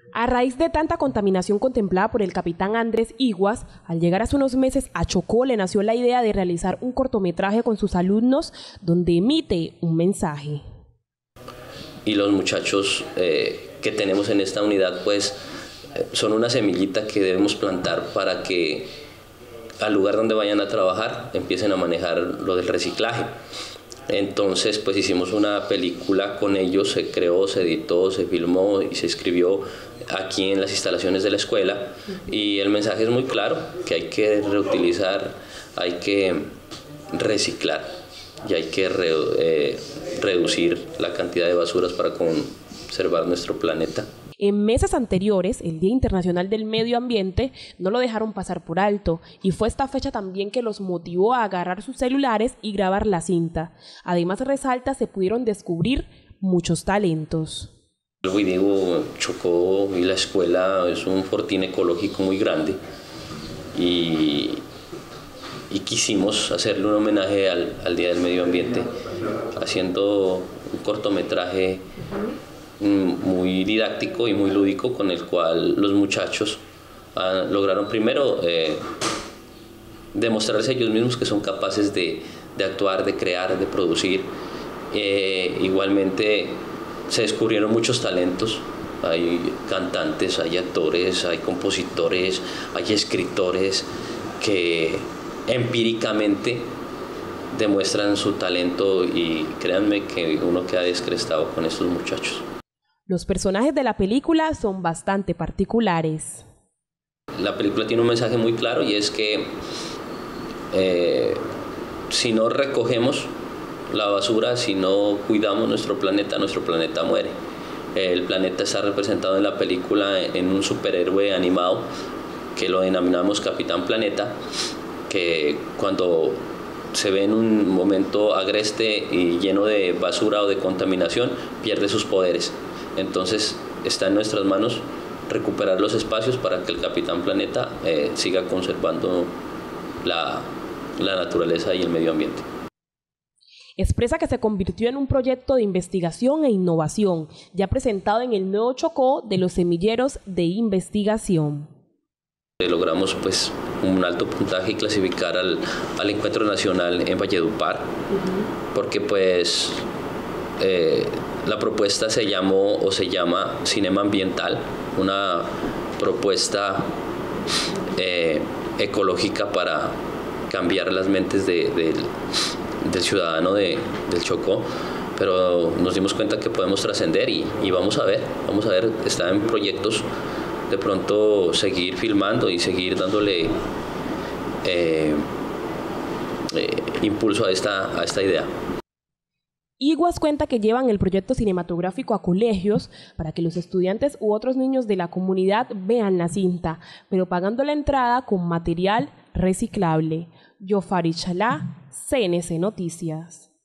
A raíz de tanta contaminación contemplada por el capitán Andrés Iguas, al llegar hace unos meses a Chocó le nació la idea de realizar un cortometraje con sus alumnos donde emite un mensaje. Y los muchachos que tenemos en esta unidad pues son una semillita que debemos plantar para que al lugar donde vayan a trabajar empiecen a manejar lo del reciclaje. Entonces pues hicimos una película con ellos, se creó, se editó, se filmó y se escribió aquí en las instalaciones de la escuela, y el mensaje es muy claro, que hay que reutilizar, hay que reciclar y hay que reducir la cantidad de basuras para conservar nuestro planeta. En meses anteriores, el Día Internacional del Medio Ambiente no lo dejaron pasar por alto, y fue esta fecha también que los motivó a agarrar sus celulares y grabar la cinta. Además, resalta, se pudieron descubrir muchos talentos. Y digo, Chocó y la escuela es un fortín ecológico muy grande, y quisimos hacerle un homenaje al Día del Medio Ambiente haciendo un cortometraje muy didáctico y muy lúdico, con el cual los muchachos lograron primero demostrarse ellos mismos que son capaces de actuar, de crear, de producir. Igualmente se descubrieron muchos talentos, hay cantantes, hay actores, hay compositores, hay escritores que empíricamente demuestran su talento, y créanme que uno queda descrestado con estos muchachos. Los personajes de la película son bastante particulares. La película tiene un mensaje muy claro, y es que si no recogemos la basura, si no cuidamos nuestro planeta muere. El planeta está representado en la película en un superhéroe animado que lo denominamos Capitán Planeta, que cuando se ve en un momento agreste y lleno de basura o de contaminación, pierde sus poderes. Entonces está en nuestras manos recuperar los espacios para que el Capitán Planeta siga conservando la naturaleza y el medio ambiente. Expresa que se convirtió en un proyecto de investigación e innovación, ya presentado en el Nuevo Chocó de los semilleros de investigación. Logramos pues un alto puntaje y clasificar al encuentro nacional en Valledupar, porque pues la propuesta se llama Cinema Ambiental, una propuesta ecológica para cambiar las mentes del ciudadano del Chocó, pero nos dimos cuenta que podemos trascender, y vamos a ver, está en proyectos de pronto seguir filmando y seguir dándole impulso a esta idea. Iguas cuenta que llevan el proyecto cinematográfico a colegios para que los estudiantes u otros niños de la comunidad vean la cinta, pero pagando la entrada con material reciclable. Yofari Chalá, CNC Noticias.